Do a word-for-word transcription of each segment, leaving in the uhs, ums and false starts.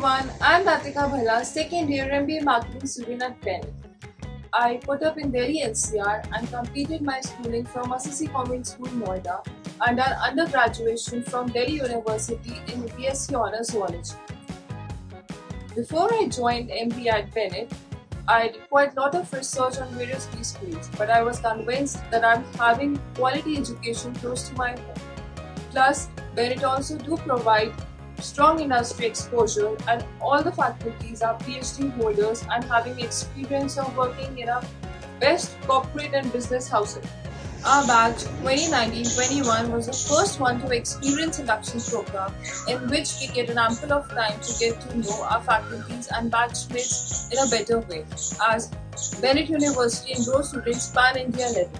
everyone, I'm Latika Bhala, second year M B A Marketing student at Bennett. I put up in Delhi N C R and completed my schooling from Assisi Convent School, Noida, and done undergraduation from Delhi University in B S c Honours Zoology. Before I joined M B A at Bennett, I did quite a lot of research on various B schools, but I was convinced that I'm having quality education close to my home. Plus, Bennett also do provide strong industry exposure, and all the faculties are PhD holders and having experience of working in a best corporate and business houses. Our batch twenty nineteen twenty-one was the first one to experience induction program, in which we get an ample of time to get to know our faculties and batchmates in a better way, as Bennett University enrolls students pan-India level.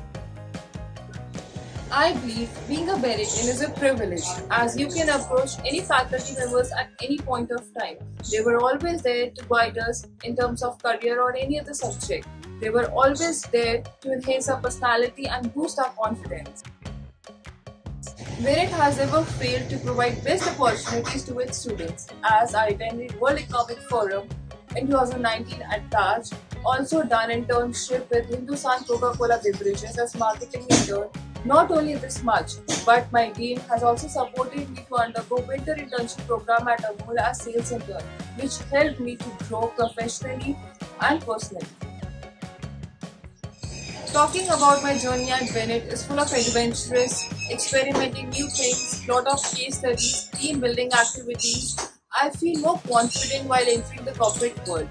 I believe being a Bennettian is a privilege, as you can approach any faculty members at any point of time. They were always there to guide us in terms of career or any other subject. They were always there to enhance our personality and boost our confidence. Bennett has never failed to provide best opportunities to its students, as I attended World Economic Forum in two thousand nineteen at Taj, also done internship with Hindustan Coca-Cola Beverages as marketing intern. Not only this much, but my dean has also supported me to undergo winter internship program at Amul as sales intern, which helped me to grow professionally and personally. Talking about my journey at Bennett is full of adventurous, experimenting new things, lot of case studies, team building activities. I feel more confident while entering the corporate world.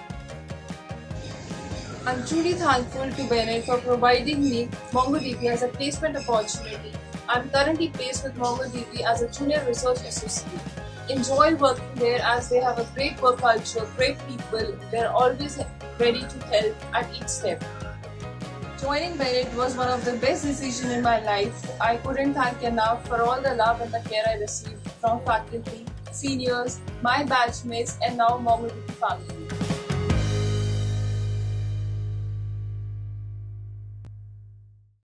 I'm truly thankful to Bennett for providing me MongoDB as a placement opportunity. I'm currently placed with MongoDB as a junior research associate. Enjoy working there as they have a great work culture, great people. They're always ready to help at each step. Joining Bennett was one of the best decisions in my life. I couldn't thank enough for all the love and the care I received from faculty, seniors, my batchmates, and now MongoDB family.